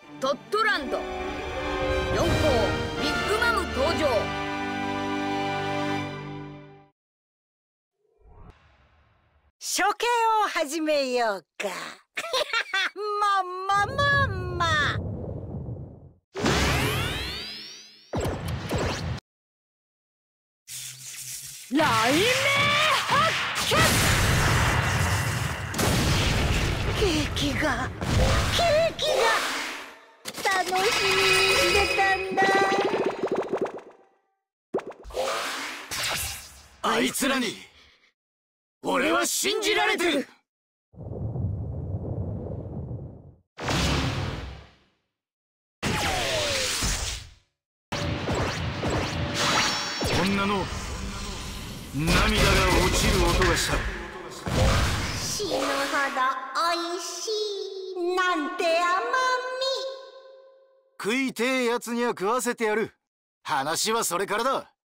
トットランド。4校ビッグマム登場。 処刑を始めようか。まんままんま。雷鳴発見。ケーキが楽しみにしてたんだ。 あいつらに俺は信じられてる。女の涙が落ちる音がした。 死ぬほどおいしいなんて甘み。 食いてえやつには食わせてやる。話はそれからだ。